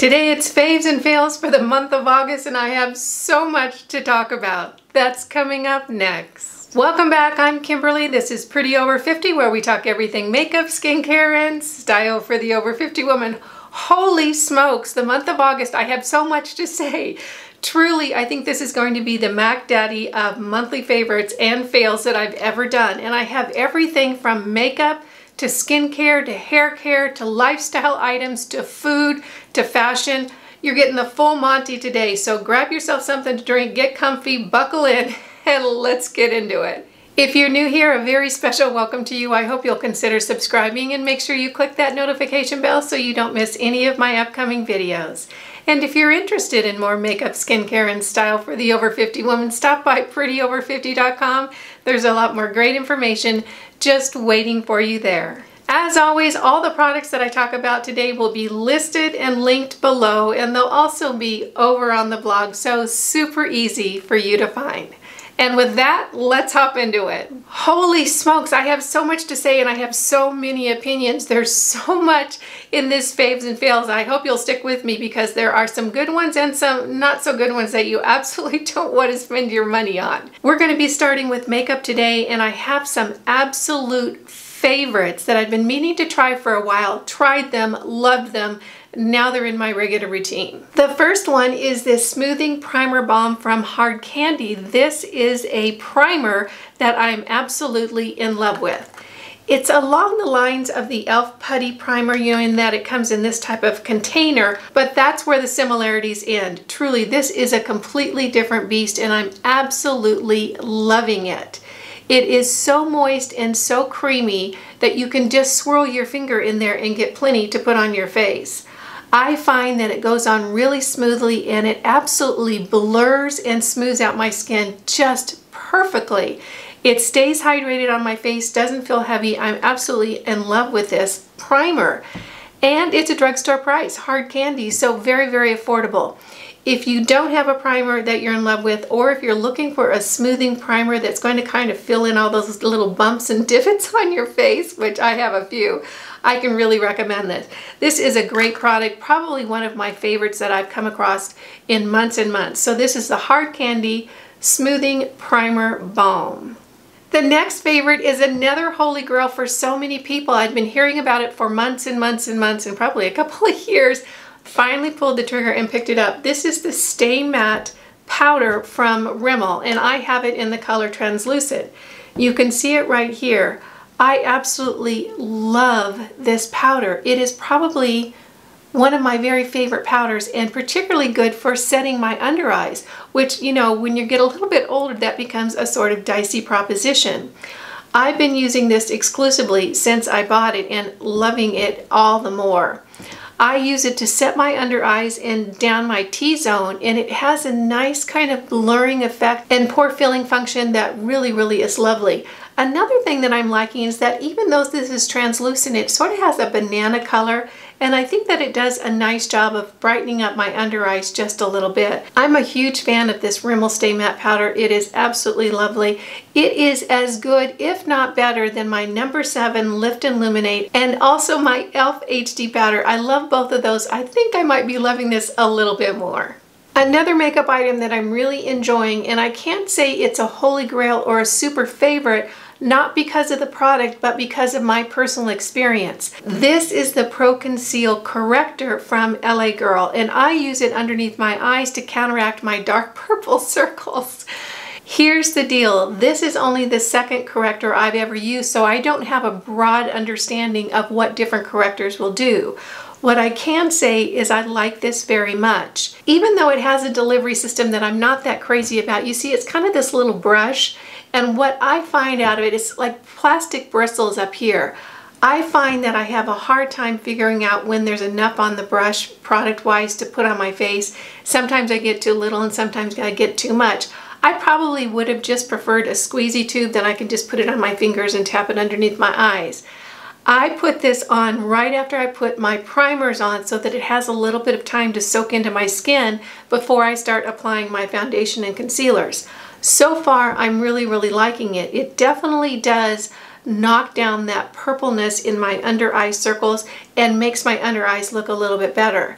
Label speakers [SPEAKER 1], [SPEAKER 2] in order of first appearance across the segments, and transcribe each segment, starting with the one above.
[SPEAKER 1] Today it's Faves and Fails for the month of August, and I have so much to talk about. That's coming up next. Welcome back, I'm Kimberly. This is Pretty Over 50, where we talk everything makeup, skincare, and style for the over 50 woman. Holy smokes, the month of August, I have so much to say. Truly, I think this is going to be the Mac Daddy of monthly favorites and fails that I've ever done. And I have everything from makeup to skincare, to hair care, to lifestyle items, to food, to fashion. You're getting the full Monty today, so grab yourself something to drink, get comfy, buckle in, and let's get into it. If you're new here, a very special welcome to you. I hope you'll consider subscribing and make sure you click that notification bell so you don't miss any of my upcoming videos. And if you're interested in more makeup, skincare, and style for the over 50 woman, stop by prettyover50.com. There's a lot more great information just waiting for you there. As always, all the products that I talk about today will be listed and linked below, and they'll also be over on the blog, so super easy for you to find. And with that, let's hop into it. Holy smokes, I have so much to say and I have so many opinions. There's so much in this Faves and Fails. I hope you'll stick with me because there are some good ones and some not so good ones that you absolutely don't want to spend your money on. We're going to be starting with makeup today, and I have some absolute favorites that I've been meaning to try for a while. Tried them, loved them. Now they're in my regular routine. The first one is this Smoothing Primer Balm from Hard Candy. This is a primer that I'm absolutely in love with. It's along the lines of the e.l.f. Putty Primer, you know, in that it comes in this type of container, but that's where the similarities end. Truly, this is a completely different beast, and I'm absolutely loving it. It is so moist and so creamy that you can just swirl your finger in there and get plenty to put on your face. I find that it goes on really smoothly and it absolutely blurs and smooths out my skin just perfectly. It stays hydrated on my face, doesn't feel heavy. I'm absolutely in love with this primer. And it's a drugstore price, Hard Candy, so very, very affordable. If you don't have a primer that you're in love with, or if you're looking for a smoothing primer that's going to kind of fill in all those little bumps and divots on your face, which I have a few, I can really recommend this. This is a great product, probably one of my favorites that I've come across in months and months. So this is the Hard Candy Smoothing Primer Balm. The next favorite is another holy grail for so many people. I've been hearing about it for months and months and months, and probably a couple of years. Finally pulled the trigger and picked it up. This is the Stay Matte powder from Rimmel, and I have it in the color Translucent. You can see it right here. I absolutely love this powder. It is probably one of my very favorite powders, and particularly good for setting my under eyes, which, you know, when you get a little bit older, that becomes a sort of dicey proposition. I've been using this exclusively since I bought it and loving it all the more. I use it to set my under eyes and down my T-zone, and it has a nice kind of blurring effect and pore filling function that really, really is lovely. Another thing that I'm liking is that even though this is translucent, it sort of has a banana color, and I think that it does a nice job of brightening up my under eyes just a little bit. I'm a huge fan of this Rimmel Stay Matte powder. It is absolutely lovely. It is as good, if not better, than my number 7 Lift and Illuminate, and also my e.l.f. HD powder. I love both of those. I think I might be loving this a little bit more. Another makeup item that I'm really enjoying, and I can't say it's a holy grail or a super favorite, not because of the product, but because of my personal experience. This is the Pro Conceal Corrector from LA Girl, and I use it underneath my eyes to counteract my dark purple circles. Here's the deal. This is only the second corrector I've ever used, so I don't have a broad understanding of what different correctors will do. What I can say is I like this very much. Even though it has a delivery system that I'm not that crazy about, you see it's kind of this little brush, and what I find out of it is like plastic bristles up here. I find that I have a hard time figuring out when there's enough on the brush product-wise to put on my face. Sometimes I get too little and sometimes I get too much. I probably would have just preferred a squeezy tube that I can just put it on my fingers and tap it underneath my eyes. I put this on right after I put my primers on so that it has a little bit of time to soak into my skin before I start applying my foundation and concealers. So far, I'm really, really liking it. It definitely does knock down that purpleness in my under eye circles and makes my under eyes look a little bit better.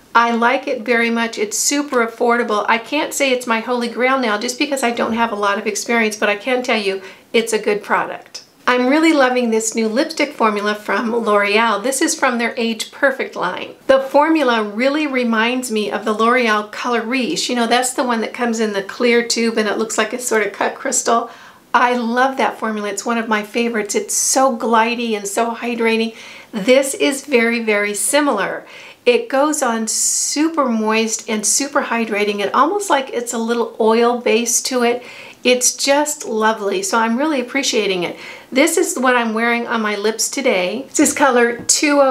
[SPEAKER 1] I like it very much. It's super affordable. I can't say it's my holy grail now just because I don't have a lot of experience, but I can tell you it's a good product. I'm really loving this new lipstick formula from L'Oreal. This is from their Age Perfect line. The formula really reminds me of the L'Oreal Color Riche. You know, that's the one that comes in the clear tube and it looks like a sort of cut crystal. I love that formula. It's one of my favorites. It's so glidey and so hydrating. This is very, very similar. It goes on super moist and super hydrating and almost like it's a little oil base to it. It's just lovely, so I'm really appreciating it. This is what I'm wearing on my lips today. This is color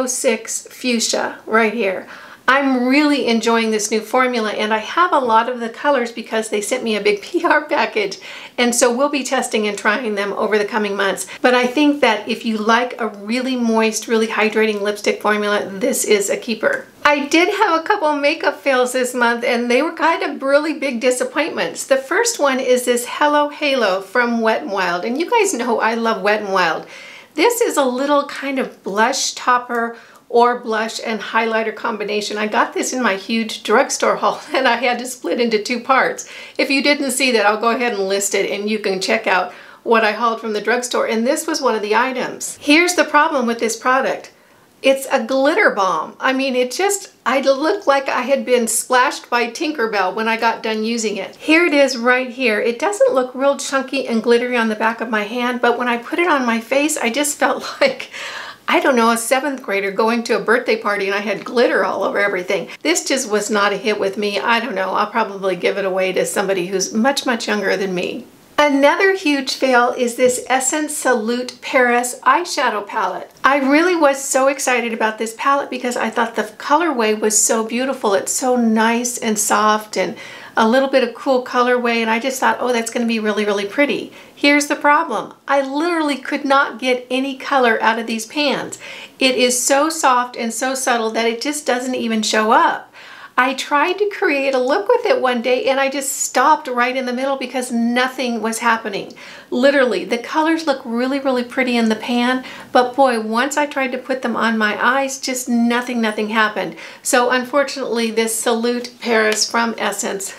[SPEAKER 1] 206 Fuchsia right here. I'm really enjoying this new formula, and I have a lot of the colors because they sent me a big PR package, and so we'll be testing and trying them over the coming months. But I think that if you like a really moist, really hydrating lipstick formula, this is a keeper. I did have a couple makeup fails this month, and they were kind of really big disappointments. The first one is this Hello Halo from Wet n Wild, and you guys know I love Wet n Wild. This is a little kind of blush topper or blush and highlighter combination. I got this in my huge drugstore haul and I had to split into two parts. If you didn't see that, I'll go ahead and list it and you can check out what I hauled from the drugstore, and this was one of the items. Here's the problem with this product. It's a glitter bomb. I mean, I looked like I had been splashed by Tinkerbell when I got done using it. Here it is right here. It doesn't look real chunky and glittery on the back of my hand, but when I put it on my face, I just felt like, I don't know, a 7th grader going to a birthday party and I had glitter all over everything. This just was not a hit with me. I don't know, I'll probably give it away to somebody who's much, much younger than me. Another huge fail is this Essence Salute Paris eyeshadow palette. I really was so excited about this palette because I thought the colorway was so beautiful. It's so nice and soft and a little bit of cool colorway, and I just thought, oh, that's going to be really, really pretty. Here's the problem. I literally could not get any color out of these pans. It is so soft and so subtle that it just doesn't even show up. I tried to create a look with it one day and I just stopped right in the middle because nothing was happening. Literally, the colors look really, really pretty in the pan, but boy, once I tried to put them on my eyes, just nothing happened. So unfortunately, this Salute Paris from Essence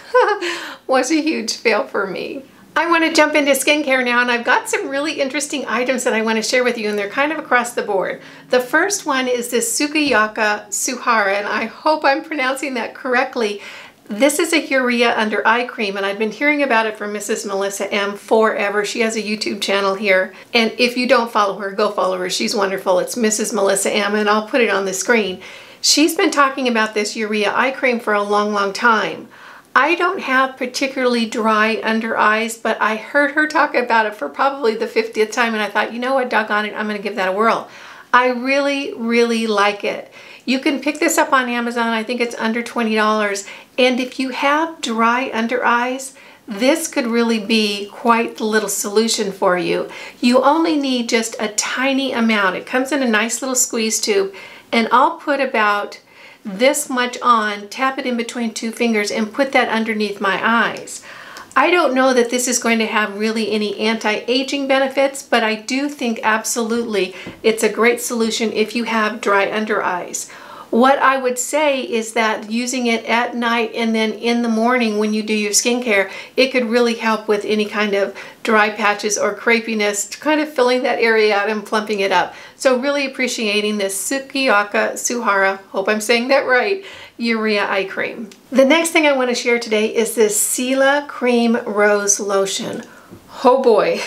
[SPEAKER 1] was a huge fail for me. I want to jump into skincare now, and I've got some really interesting items that I want to share with you, and they're kind of across the board. The first one is this Sukiyaka Suhara, and I hope I'm pronouncing that correctly. This is a urea under eye cream, and I've been hearing about it from Mrs. Melissa M forever. She has a YouTube channel here, and if you don't follow her, go follow her. She's wonderful. It's Mrs. Melissa M, and I'll put it on the screen. She's been talking about this urea eye cream for a long, long time. I don't have particularly dry under eyes, but I heard her talk about it for probably the 50th time, and I thought, you know what, doggone it, I'm going to give that a whirl. I really, really like it. You can pick this up on Amazon. I think it's under $20. And if you have dry under eyes, this could really be quite the little solution for you. You only need just a tiny amount. It comes in a nice little squeeze tube, and I'll put about this much on, tap it in between two fingers, and put that underneath my eyes. I don't know that this is going to have really any anti-aging benefits, but I do think absolutely it's a great solution if you have dry under eyes. What I would say is that using it at night and then in the morning when you do your skincare, it could really help with any kind of dry patches or crepiness, kind of filling that area out and plumping it up. So really appreciating this Sukiyaka Suhara, hope I'm saying that right, urea eye cream. The next thing I want to share today is this Sela Cream Rose Lotion. Oh boy.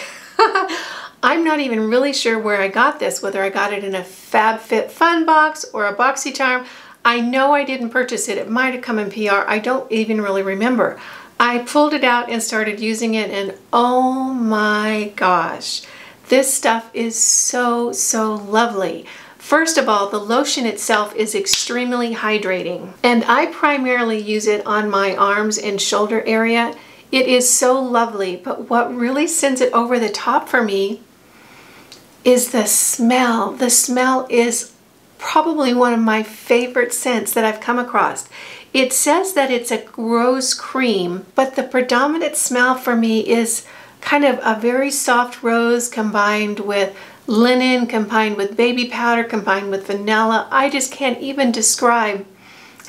[SPEAKER 1] I'm not even really sure where I got this, whether I got it in a FabFitFun box or a BoxyCharm. I know I didn't purchase it. It might have come in PR. I don't even really remember. I pulled it out and started using it, and oh my gosh, this stuff is so, so lovely. First of all, the lotion itself is extremely hydrating, and I primarily use it on my arms and shoulder area. It is so lovely, but what really sends it over the top for me is the smell. The smell is probably one of my favorite scents that I've come across. It says that it's a rose cream, but the predominant smell for me is kind of a very soft rose combined with linen, combined with baby powder, combined with vanilla. I just can't even describe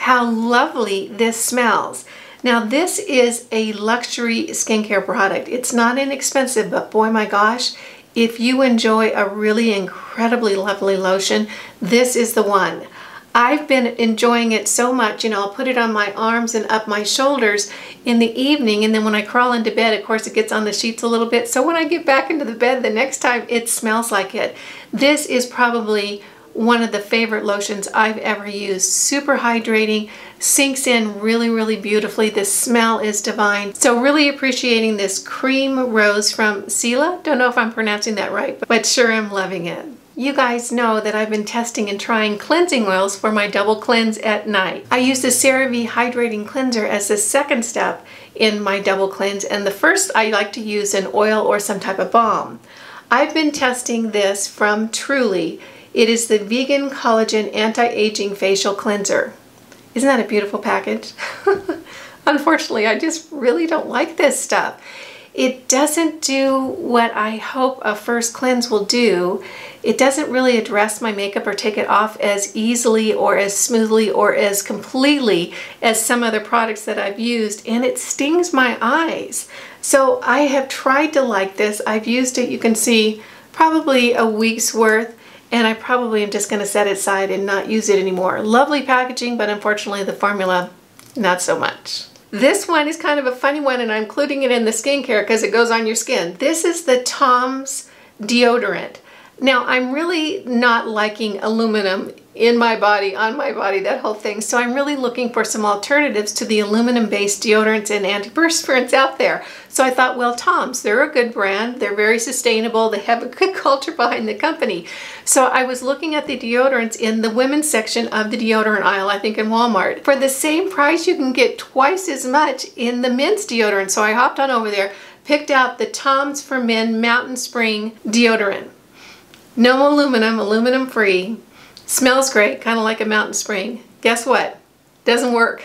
[SPEAKER 1] how lovely this smells. Now this is a luxury skincare product. It's not inexpensive, but boy my gosh, if you enjoy a really incredibly lovely lotion, this is the one. I've been enjoying it so much, you know, I'll put it on my arms and up my shoulders in the evening, and then when I crawl into bed, of course, it gets on the sheets a little bit. So when I get back into the bed the next time, it smells like it. This is probably one of the favorite lotions I've ever used. Super hydrating, sinks in really, really beautifully. The smell is divine. So really appreciating this cream rose from Sela. Don't know if I'm pronouncing that right, but sure am loving it. You guys know that I've been testing and trying cleansing oils for my double cleanse at night. I use the CeraVe Hydrating Cleanser as the second step in my double cleanse, and the first I like to use an oil or some type of balm. I've been testing this from Truly. It is the Vegan Collagen Anti-Aging Facial Cleanser. Isn't that a beautiful package? Unfortunately, I just really don't like this stuff. It doesn't do what I hope a first cleanse will do. It doesn't really address my makeup or take it off as easily or as smoothly or as completely as some other products that I've used, and it stings my eyes. So I have tried to like this. I've used it, you can see, probably a week's worth, and I probably am just going to set it aside and not use it anymore. Lovely packaging, but unfortunately the formula, not so much. This one is kind of a funny one, and I'm including it in the skincare because it goes on your skin. This is the Tom's deodorant. Now, I'm really not liking aluminum in my body, on my body, that whole thing. So I'm really looking for some alternatives to the aluminum-based deodorants and antiperspirants out there. So I thought, well, Tom's, they're a good brand. They're very sustainable. They have a good culture behind the company. So I was looking at the deodorants in the women's section of the deodorant aisle, I think in Walmart. For the same price, you can get twice as much in the men's deodorant. So I hopped on over there, picked out the Tom's for Men Mountain Spring deodorant. No aluminum, aluminum free. Smells great, kind of like a mountain spring. Guess what? Doesn't work.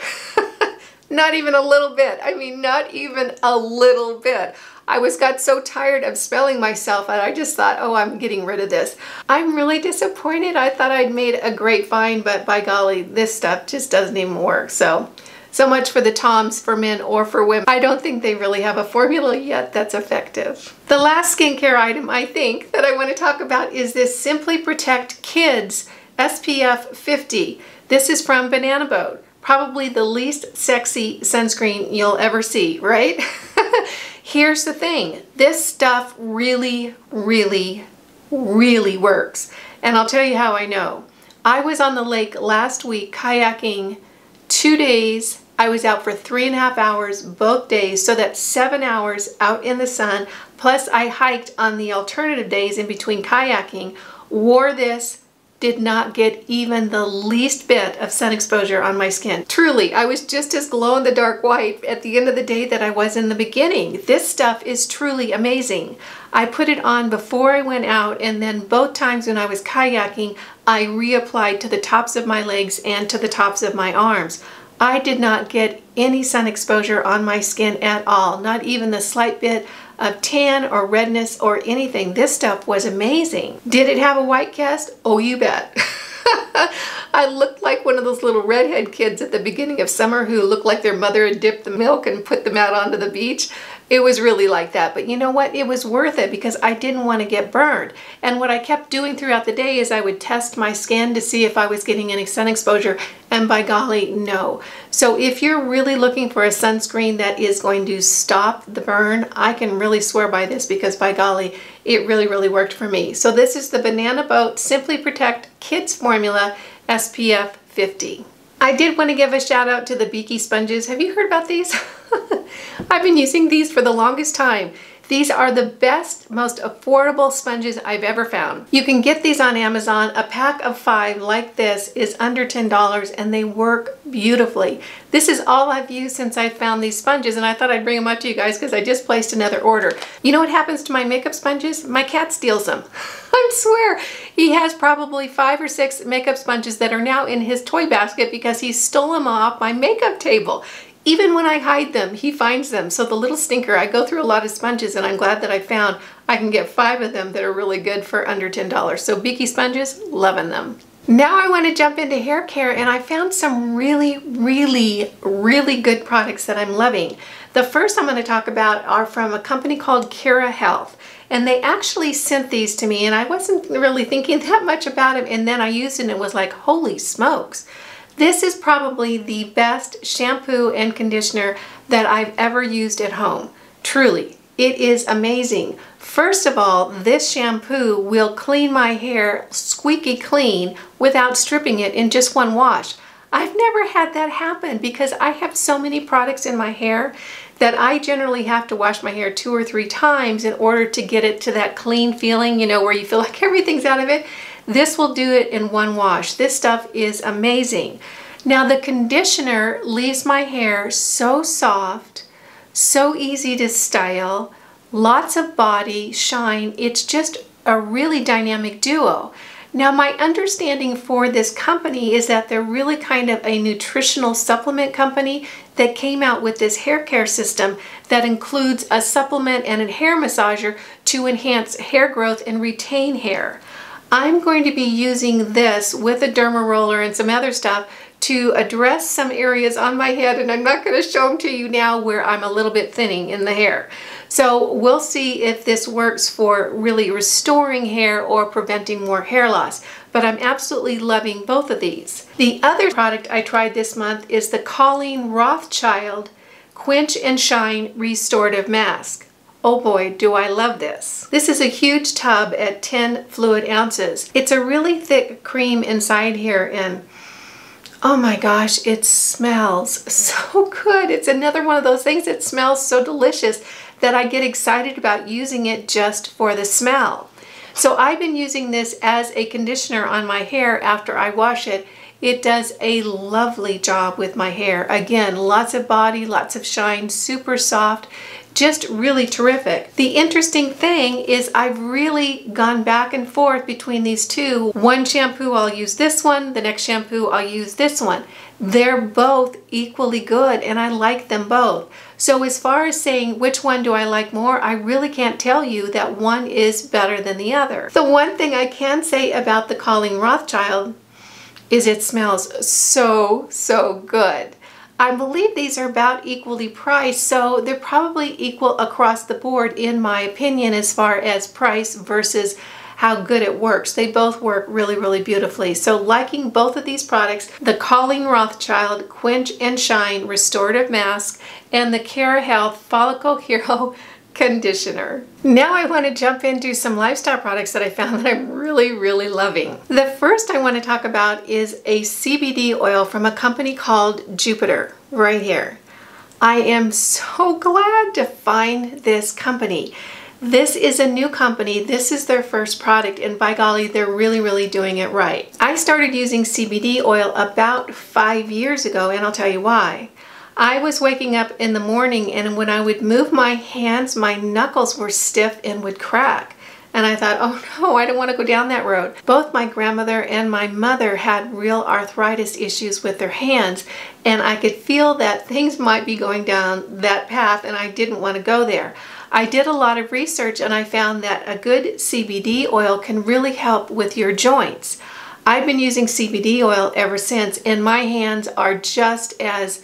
[SPEAKER 1] Not even a little bit. I mean, not even a little bit. I got so tired of smelling myself, and I just thought, oh, I'm getting rid of this. I'm really disappointed. I thought I'd made a great find, but by golly, this stuff just doesn't even work. So much for the Tom's for men or for women. I don't think they really have a formula yet that's effective. The last skincare item I think that I want to talk about is this Simply Protect Kids SPF 50. This is from Banana Boat. Probably the least sexy sunscreen you'll ever see, right? Here's the thing. This stuff really, really, really works. And I'll tell you how I know. I was on the lake last week kayaking 2 days. I was out for 3.5 hours both days, so that's 7 hours out in the sun. Plus I hiked on the alternative days in between kayaking, wore this, did not get even the least bit of sun exposure on my skin. Truly, I was just as glow-in-the-dark white at the end of the day that I was in the beginning. This stuff is truly amazing. I put it on before I went out, and then both times when I was kayaking, I reapplied to the tops of my legs and to the tops of my arms. I did not get any sun exposure on my skin at all, not even the slight bit of tan or redness or anything. This stuff was amazing. Did it have a white cast? Oh, you bet. I looked like one of those little redhead kids at the beginning of summer who looked like their mother had dipped the milk and put them out onto the beach. It was really like that, but you know what? It was worth it because I didn't want to get burned. And what I kept doing throughout the day is I would test my skin to see if I was getting any sun exposure, and by golly, no. So if you're really looking for a sunscreen that is going to stop the burn, I can really swear by this because by golly, it really, really worked for me. So this is the Banana Boat Simply Protect Kids Formula SPF 50. I did want to give a shout out to the Beaky sponges. Have you heard about these? I've been using these for the longest time. These are the best, most affordable sponges I've ever found. You can get these on Amazon. A pack of 5 like this is under $10 and they work beautifully. This is all I've used since I found these sponges, and I thought I'd bring them up to you guys because I just placed another order. You know what happens to my makeup sponges? My cat steals them. I swear, he has probably 5 or 6 makeup sponges that are now in his toy basket because he stole them off my makeup table. Even when I hide them, he finds them. So the little stinker, I go through a lot of sponges, and I'm glad that I can get 5 of them that are really good for under $10. So Beaky sponges, loving them. Now I want to jump into hair care, and I found some really good products that I'm loving. The first I'm going to talk about are from a company called NIRA Health, and they actually sent these to me, and I wasn't really thinking that much about them, and then I used it and it was like, holy smokes. This is probably the best shampoo and conditioner that I've ever used at home. Truly, it is amazing. First of all, this shampoo will clean my hair squeaky clean without stripping it in just one wash. I've never had that happen because I have so many products in my hair that I generally have to wash my hair 2 or 3 times in order to get it to that clean feeling, you know, where you feel like everything's out of it. This will do it in one wash. This stuff is amazing. Now the conditioner leaves my hair so soft, so easy to style, lots of body, shine. It's just a really dynamic duo. Now my understanding for this company is that they're really kind of a nutritional supplement company that came out with this hair care system that includes a supplement and a hair massager to enhance hair growth and retain hair. I'm going to be using this with a derma roller and some other stuff to address some areas on my head, and I'm not going to show them to you now, where I'm a little bit thinning in the hair. So we'll see if this works for really restoring hair or preventing more hair loss. But I'm absolutely loving both of these. The other product I tried this month is the Colleen Rothschild Quench and Shine Restorative Mask. Oh boy, do I love this. This is a huge tub at 10 fluid ounces. It's a really thick cream inside here, and oh my gosh, it smells so good. It's another one of those things that smells so delicious that I get excited about using it just for the smell. So I've been using this as a conditioner on my hair after I wash it. It does a lovely job with my hair. Again, lots of body, lots of shine, super soft. Just really terrific. The interesting thing is I've really gone back and forth between these two. One shampoo I'll use this one, the next shampoo I'll use this one. They're both equally good and I like them both. So as far as saying which one do I like more, I really can't tell you that one is better than the other. The one thing I can say about the Colleen Rothschild is it smells so good. I believe these are about equally priced, so they're probably equal across the board in my opinion as far as price versus how good it works. They both work really beautifully. So liking both of these products, the Colleen Rothschild Quench and Shine Restorative Mask and the NIRA Health Follicle Hero Conditioner. Now I want to jump into some lifestyle products that I found that I'm really loving. The first I want to talk about is a CBD oil from a company called Jupiter, right here. I am so glad to find this company. This is a new company. This is their first product, and by golly, they're really doing it right. I started using CBD oil about 5 years ago, and I'll tell you why. I was waking up in the morning, and when I would move my hands, my knuckles were stiff and would crack. And I thought, oh no, I don't want to go down that road. Both my grandmother and my mother had real arthritis issues with their hands, and I could feel that things might be going down that path, and I didn't want to go there. I did a lot of research, and I found that a good CBD oil can really help with your joints. I've been using CBD oil ever since, and my hands are just as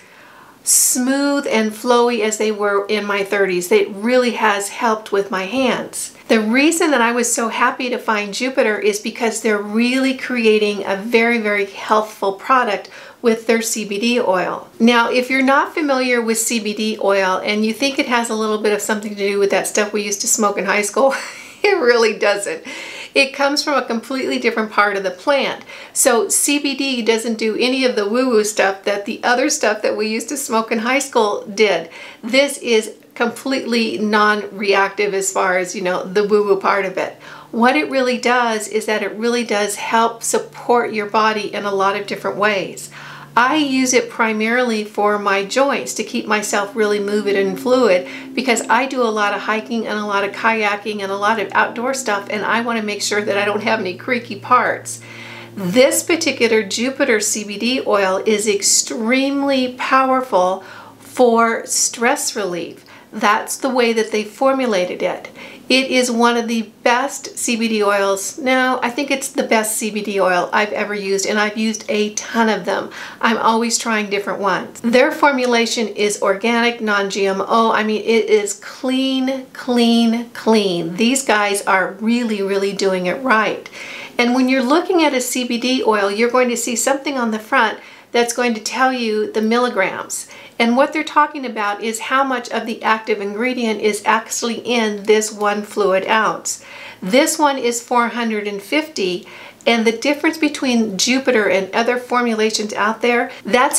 [SPEAKER 1] smooth and flowy as they were in my 30s. It really has helped with my hands. The reason that I was so happy to find Jupiter is because they're really creating a very healthful product with their CBD oil. Now, if you're not familiar with CBD oil and you think it has a little bit of something to do with that stuff we used to smoke in high school, it really doesn't. It comes from a completely different part of the plant. So CBD doesn't do any of the woo-woo stuff that the other stuff that we used to smoke in high school did. This is completely non-reactive as far as, you know, the woo-woo part of it. What it really does is that it really does help support your body in a lot of different ways. I use it primarily for my joints to keep myself really moving and fluid because I do a lot of hiking and a lot of kayaking and a lot of outdoor stuff, and I want to make sure that I don't have any creaky parts. This particular Jupiter CBD oil is extremely powerful for stress relief. That's the way that they formulated it. It is one of the best CBD oils. No, I think it's the best CBD oil I've ever used, and I've used a ton of them. I'm always trying different ones. Their formulation is organic, non-GMO. I mean, it is clean, clean, clean. These guys are really, really doing it right. And when you're looking at a CBD oil, you're going to see something on the front that's going to tell you the milligrams. And what they're talking about is how much of the active ingredient is actually in this 1 fluid ounce. This one is 450, and the difference between Jupiter and other formulations out there, that's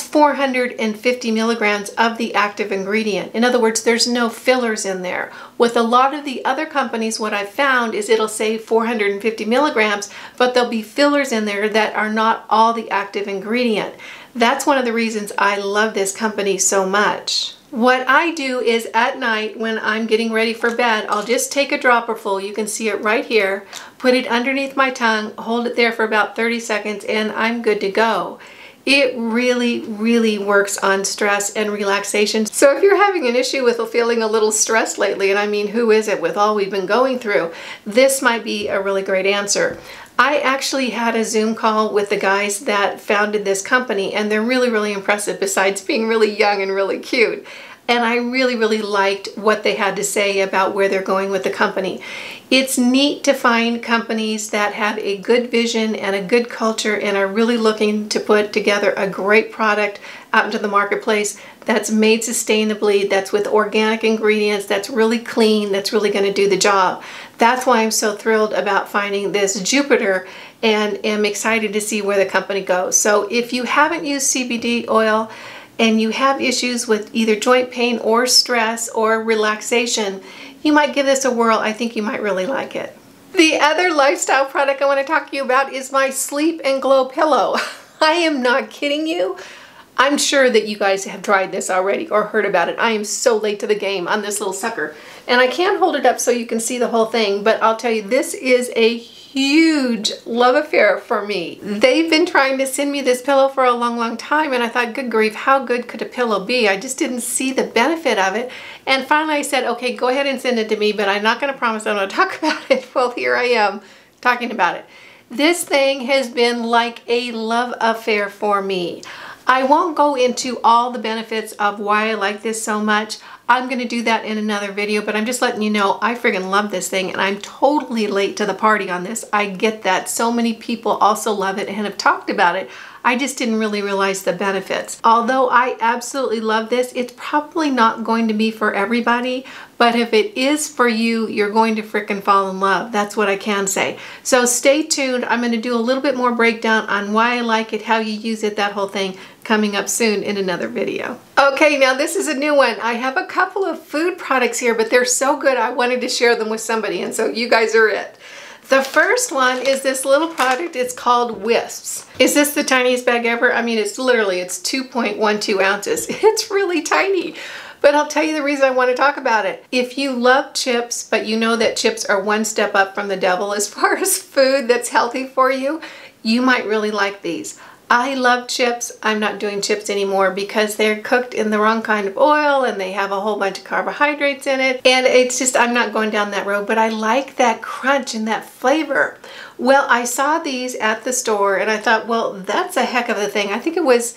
[SPEAKER 1] 450 milligrams of the active ingredient. In other words, there's no fillers in there. With a lot of the other companies, what I've found is it'll say 450 milligrams, but there'll be fillers in there that are not all the active ingredient. That's one of the reasons I love this company so much. What I do is at night when I'm getting ready for bed, I'll just take a dropper full, you can see it right here, put it underneath my tongue, hold it there for about 30 seconds, and I'm good to go. It really, really works on stress and relaxation. So if you're having an issue with feeling a little stressed lately, and I mean, who is it with all we've been going through, this might be a really great answer. I actually had a Zoom call with the guys that founded this company, and they're really, really impressive besides being really young and really cute. And I really, really liked what they had to say about where they're going with the company. It's neat to find companies that have a good vision and a good culture and are really looking to put together a great product out into the marketplace that's made sustainably, that's with organic ingredients, that's really clean, that's really going to do the job. That's why I'm so thrilled about finding this Jupiter and am excited to see where the company goes. So if you haven't used CBD oil and you have issues with either joint pain or stress or relaxation, you might give this a whirl. I think you might really like it. The other lifestyle product I want to talk to you about is my Sleep and Glow pillow. I am not kidding you. I'm sure that you guys have tried this already or heard about it. I am so late to the game on this little sucker. And I can't hold it up so you can see the whole thing, but I'll tell you, this is a huge love affair for me. They've been trying to send me this pillow for a long, long time, and I thought, good grief, how good could a pillow be? I just didn't see the benefit of it. And finally I said, okay, go ahead and send it to me, but I'm not going to promise I'm going to talk about it. Well, here I am talking about it. This thing has been like a love affair for me. I won't go into all the benefits of why I like this so much. I'm going to do that in another video, but I'm just letting you know I friggin' love this thing, and I'm totally late to the party on this. I get that. So many people also love it and have talked about it. I just didn't really realize the benefits. Although I absolutely love this, it's probably not going to be for everybody, but if it is for you, you're going to frickin' fall in love. That's what I can say. So stay tuned. I'm going to do a little bit more breakdown on why I like it, how you use it, that whole thing, coming up soon in another video. Okay, now this is a new one. I have a couple of food products here, but they're so good I wanted to share them with somebody, and so you guys are it. The first one is this little product. It's called Wisps. Is this the tiniest bag ever? I mean, it's literally, it's 2.12 ounces. It's really tiny. But I'll tell you the reason I want to talk about it. If you love chips, but you know that chips are one step up from the devil as far as food that's healthy for you, you might really like these. I love chips. I'm not doing chips anymore because they're cooked in the wrong kind of oil and they have a whole bunch of carbohydrates in it. And it's just, I'm not going down that road, but I like that crunch and that flavor. Well, I saw these at the store and I thought, well, that's a heck of a thing. I think it was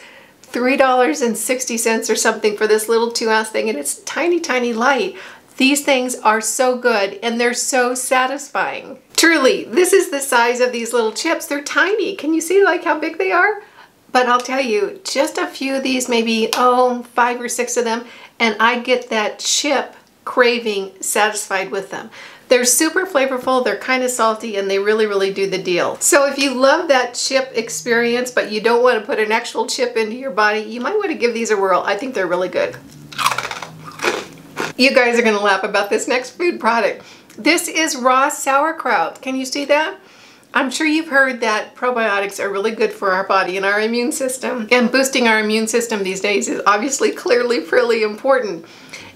[SPEAKER 1] $3.60 or something for this little 2-ounce thing, and it's tiny, tiny light. These things are so good and they're so satisfying. Truly, this is the size of these little chips. They're tiny. Can you see like how big they are? But I'll tell you, just a few of these, maybe, 5 or 6 of them, and I get that chip craving satisfied with them. They're super flavorful, they're kind of salty, and they really, really do the deal. So if you love that chip experience, but you don't want to put an actual chip into your body, you might want to give these a whirl. I think they're really good. You guys are going to laugh about this next food product. This is raw sauerkraut. Can you see that? I'm sure you've heard that probiotics are really good for our body and our immune system. And boosting our immune system these days is obviously clearly really important.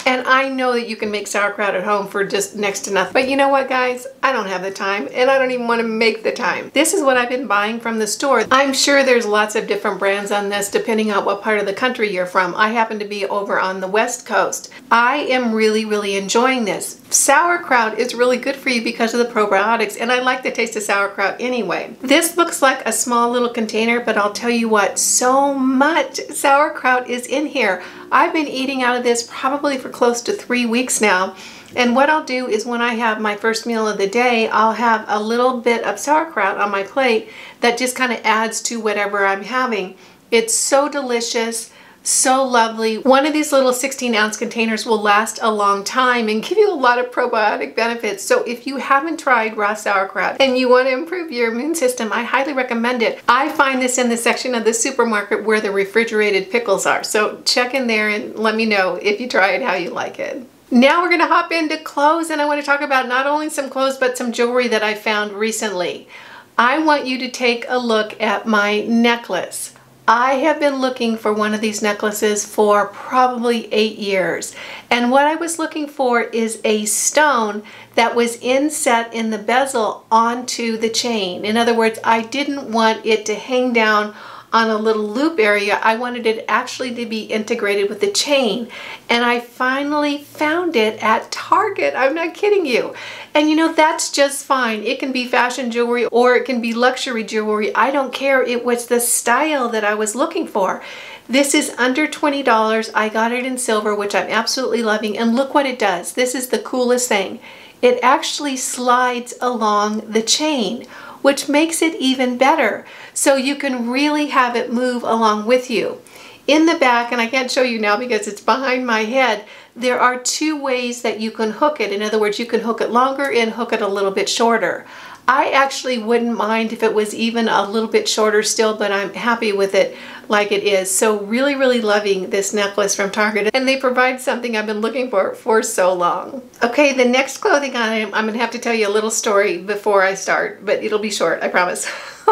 [SPEAKER 1] And I know that you can make sauerkraut at home for just next to nothing. But you know what, guys? I don't have the time, and I don't even want to make the time. This is what I've been buying from the store. I'm sure there's lots of different brands on this depending on what part of the country you're from. I happen to be over on the West Coast. I am really enjoying this. Sauerkraut is really good for you because of the probiotics, and I like the taste of sauerkraut anyway. This looks like a small little container, but I'll tell you what, so much sauerkraut is in here. I've been eating out of this probably for close to 3 weeks now. And what I'll do is when I have my first meal of the day, I'll have a little bit of sauerkraut on my plate that just kind of adds to whatever I'm having. It's so delicious, so lovely. One of these little 16-ounce containers will last a long time and give you a lot of probiotic benefits. So if you haven't tried raw sauerkraut and you want to improve your immune system, I highly recommend it. I find this in the section of the supermarket where the refrigerated pickles are. So check in there and let me know if you try it, how you like it. Now we're going to hop into clothes, and I want to talk about not only some clothes but some jewelry that I found recently. I want you to take a look at my necklace. I have been looking for one of these necklaces for probably 8 years. And what I was looking for is a stone that was inset in the bezel onto the chain. In other words, I didn't want it to hang down on a little loop area. I wanted it actually to be integrated with the chain. And I finally found it at Target. I'm not kidding you. And you know, that's just fine. It can be fashion jewelry or it can be luxury jewelry. I don't care. It was the style that I was looking for. This is under $20. I got it in silver, which I'm absolutely loving. And look what it does. This is the coolest thing. It actually slides along the chain, which makes it even better. So you can really have it move along with you. In the back, and I can't show you now because it's behind my head, there are 2 ways that you can hook it. In other words, you can hook it longer and hook it a little bit shorter. I actually wouldn't mind if it was even a little bit shorter still, but I'm happy with it like it is. So really loving this necklace from Target, and they provide something I've been looking for so long. Okay, the next clothing item, I'm gonna have to tell you a little story before I start, but it'll be short, I promise.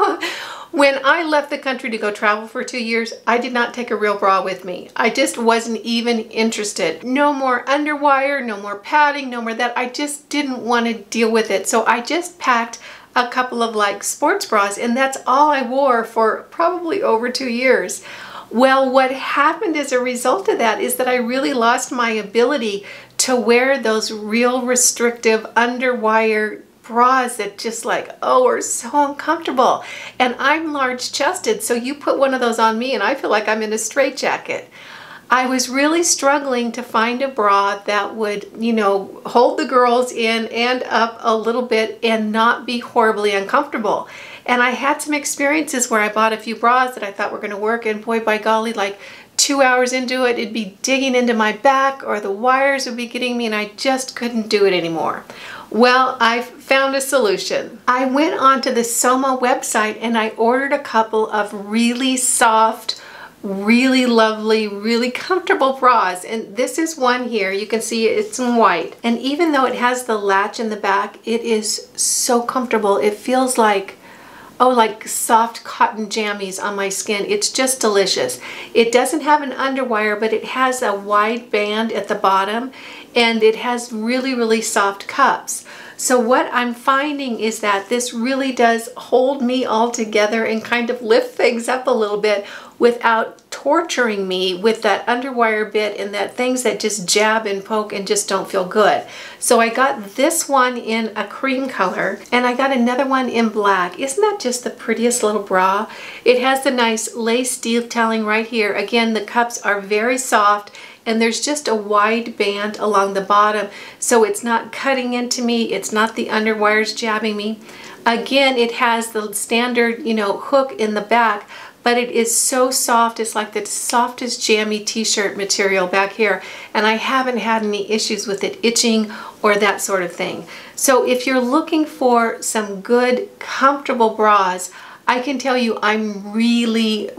[SPEAKER 1] When I left the country to go travel for 2 years, I did not take a real bra with me. I just wasn't even interested. No more underwire, no more padding, no more that. I just didn't want to deal with it. So I just packed a couple of like sports bras, and that's all I wore for probably over 2 years. Well, what happened as a result of that is that I really lost my ability to wear those real restrictive underwire bras that just like, oh, are so uncomfortable. And I'm large chested, so you put one of those on me and I feel like I'm in a straitjacket. I was really struggling to find a bra that would, you know, hold the girls in and up a little bit and not be horribly uncomfortable. And I had some experiences where I bought a few bras that I thought were going to work, and boy, by golly, like 2 hours into it, it'd be digging into my back or the wires would be getting me, and I just couldn't do it anymore. Well, I found a solution. I went onto the Soma website and I ordered a couple of really soft, really lovely, really comfortable bras. And this is one here. You can see it's in white. And even though it has the latch in the back, it is so comfortable. It feels like, oh, like soft cotton jammies on my skin. It's just delicious. It doesn't have an underwire, but it has a wide band at the bottom, and it has really soft cups. So what I'm finding is that this really does hold me all together and kind of lift things up a little bit without torturing me with that underwire bit and that things that just jab and poke and just don't feel good. So I got this one in a cream color, and I got another one in black. Isn't that just the prettiest little bra? It has the nice lace detailing right here. Again, the cups are very soft, and there's just a wide band along the bottom, so it's not cutting into me, it's not the underwires jabbing me. Again, it has the standard, you know, hook in the back, but it is so soft. It's like the softest jammy t-shirt material back here, and I haven't had any issues with it itching or that sort of thing. So if you're looking for some good, comfortable bras, I can tell you I'm really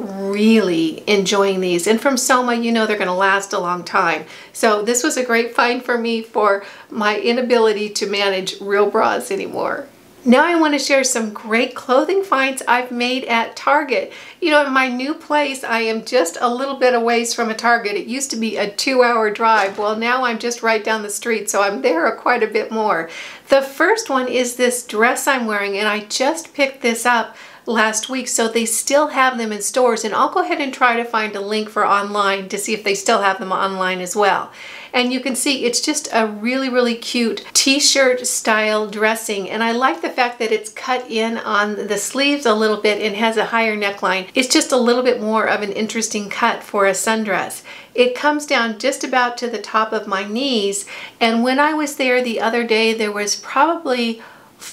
[SPEAKER 1] enjoying these. And from Soma, you know they're going to last a long time. So this was a great find for me for my inability to manage real bras anymore. Now I want to share some great clothing finds I've made at Target. You know, in my new place, I am just a little bit away from a Target. It used to be a 2-hour drive. Well, now I'm just right down the street, so I'm there quite a bit more. The first one is this dress I'm wearing, and I just picked this up last week, so they still have them in stores, and I'll go ahead and try to find a link for online to see if they still have them online as well. And you can see it's just a really cute t-shirt style dressing, and I like the fact that it's cut in on the sleeves a little bit and has a higher neckline. It's just a little bit more of an interesting cut for a sundress. It comes down just about to the top of my knees, and when I was there the other day, there was probably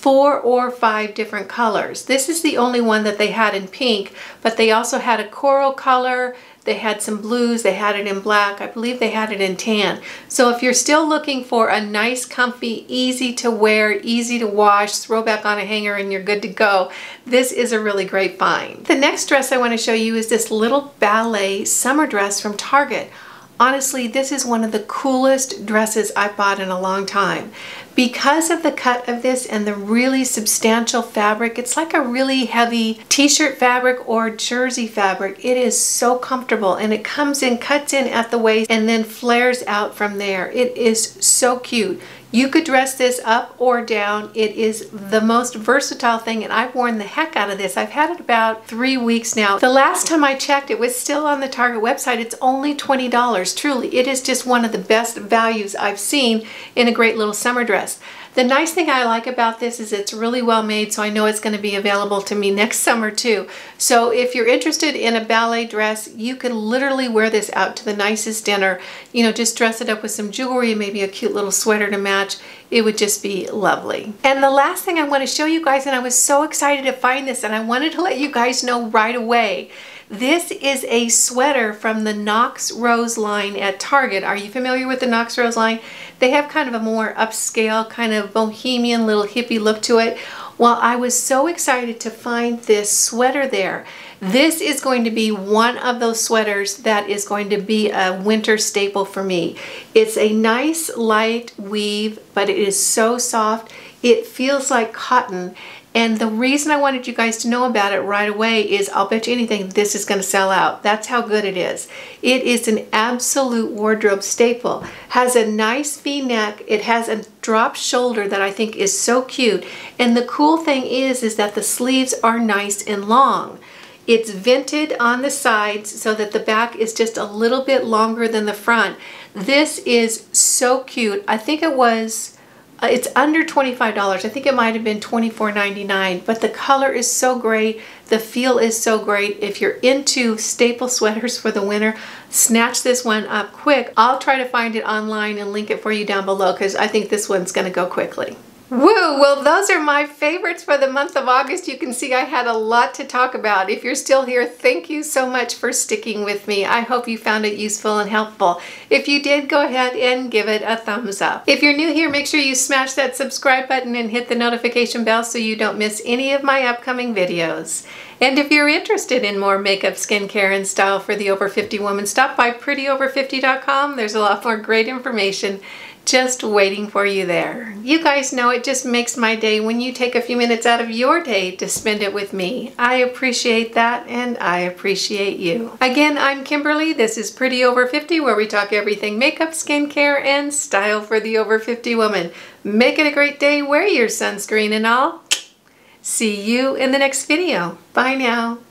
[SPEAKER 1] 4 or 5 different colors. This is the only one that they had in pink, but they also had a coral color, they had some blues, they had it in black, I believe they had it in tan. So if you're still looking for a nice, comfy, easy to wear, easy to wash, throw back on a hanger and you're good to go, this is a really great find. The next dress I want to show you is this little ballet summer dress from Target. Honestly, this is one of the coolest dresses I've bought in a long time. Because of the cut of this and the really substantial fabric, it's like a really heavy t-shirt fabric or jersey fabric. It is so comfortable, and it comes in, cuts in at the waist and then flares out from there. It is so cute. You could dress this up or down. It is the most versatile thing, and I've worn the heck out of this. I've had it about 3 weeks now. The last time I checked, it was still on the Target website. It's only $20. Truly, it is just one of the best values I've seen in a great little summer dress. The nice thing I like about this is it's really well made, so I know it's going to be available to me next summer too. So if you're interested in a ballet dress, you can literally wear this out to the nicest dinner. You know, just dress it up with some jewelry and maybe a cute little sweater to match. It would just be lovely. And the last thing I want to show you guys, and I was so excited to find this, and I wanted to let you guys know right away. This is a sweater from the Knox Rose line at Target. Are you familiar with the Knox Rose line? They have kind of a more upscale, kind of bohemian little hippie look to it. Well, I was so excited to find this sweater there. This is going to be one of those sweaters that is going to be a winter staple for me. It's a nice light weave, but it is so soft. It feels like cotton. And the reason I wanted you guys to know about it right away is I'll bet you anything this is going to sell out. That's how good it is. It is an absolute wardrobe staple. Has a nice V-neck. It has a drop shoulder that I think is so cute. And the cool thing is that the sleeves are nice and long. It's vented on the sides so that the back is just a little bit longer than the front. This is so cute. I think it was... it's under $25. I think it might have been $24.99, but the color is so great. The feel is so great. If you're into staple sweaters for the winter, snatch this one up quick. I'll try to find it online and link it for you down below because I think this one's going to go quickly. Woo! Well, those are my favorites for the month of August. You can see I had a lot to talk about. If you're still here, thank you so much for sticking with me. I hope you found it useful and helpful. If you did, go ahead and give it a thumbs up. If you're new here, make sure you smash that subscribe button and hit the notification bell so you don't miss any of my upcoming videos. And if you're interested in more makeup, skincare, and style for the over 50 woman, stop by prettyover50.com. There's a lot more great information just waiting for you there. You guys know it just makes my day when you take a few minutes out of your day to spend it with me. I appreciate that, and I appreciate you. Again, I'm Kimberly. This is Pretty Over 50, where we talk everything makeup, skincare, and style for the over 50 woman. Make it a great day. Wear your sunscreen and all. See you in the next video. Bye now.